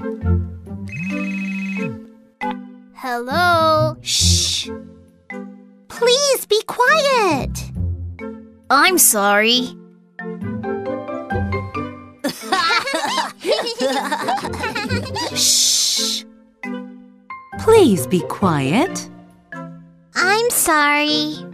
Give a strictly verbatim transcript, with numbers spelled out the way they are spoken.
Hello? Shh! Please be quiet! I'm sorry. Shh! Please be quiet. I'm sorry.